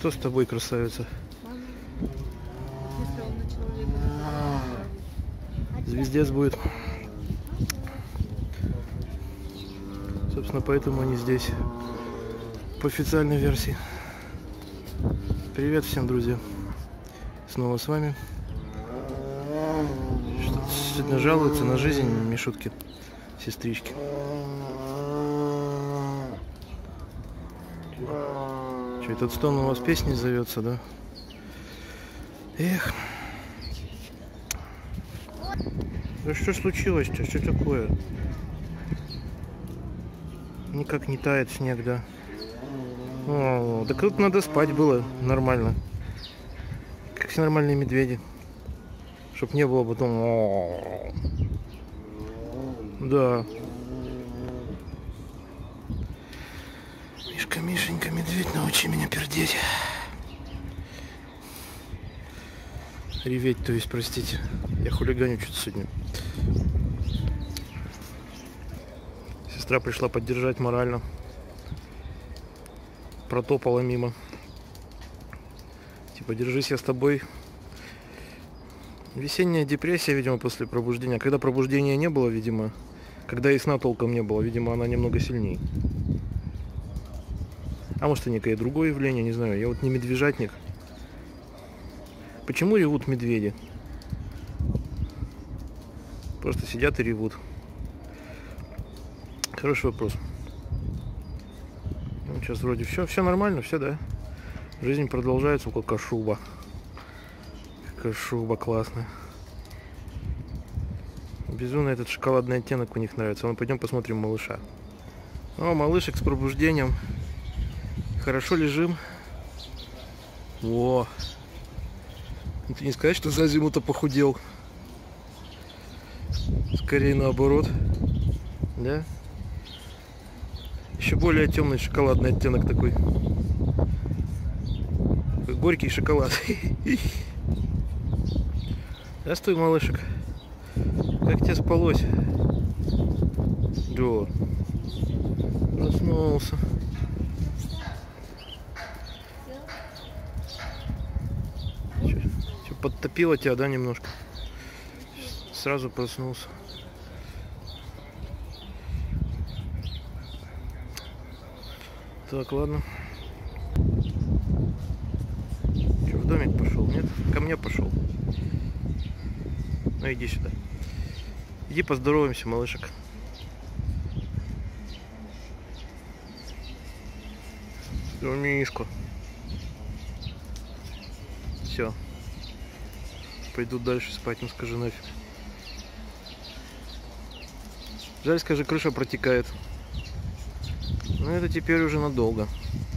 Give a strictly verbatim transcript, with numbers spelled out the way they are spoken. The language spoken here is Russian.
Что с тобой, красавица? Звездец будет. Собственно, поэтому они здесь по официальной версии. Привет всем, друзья. Снова с вами. Что-то сегодня жалуются на жизнь Мишутки, сестрички. Что, этот стон у вас песней зовется, да? Эх. Да что случилось-то? Что такое? Никак не тает снег, да? О, так тут надо спать было нормально. Как все нормальные медведи. Чтоб не было потом... О-о-о. Да. Мишка, Мишенька, медведь, научи меня пердеть. Реветь, то есть, простите. Я хулиганю что-то сегодня. Сестра пришла поддержать морально. Протопала мимо. Типа, держись, я с тобой. Весенняя депрессия, видимо, после пробуждения. Когда пробуждения не было, видимо, когда и сна толком не было, видимо, она немного сильнее. А может, и некое другое явление, не знаю. Я вот не медвежатник. Почему ревут медведи? Просто сидят и ревут. Хороший вопрос. Ну, сейчас вроде все, все нормально, все, да? Жизнь продолжается, как кашуба. Кашуба классная. Безумно этот шоколадный оттенок у них нравится. Ну, пойдем посмотрим малыша. О, малышек с пробуждением. Хорошо лежим. О! Ты не сказать, что за зиму-то похудел. Скорее наоборот. Да? Еще более темный шоколадный оттенок такой. Горький шоколад. Здравствуй, малышек. Как тебе спалось? Да. Проснулся. Че, подтопило тебя, да, немножко? Сразу проснулся. Так, ладно. Че, в домик пошел? Нет? Ко мне пошел. Ну иди сюда. Иди поздороваемся, малышек. Да, Мишка. Все. Пойду дальше спать, ну скажи нафиг. Жаль, скажи, крыша протекает. Но это теперь уже надолго.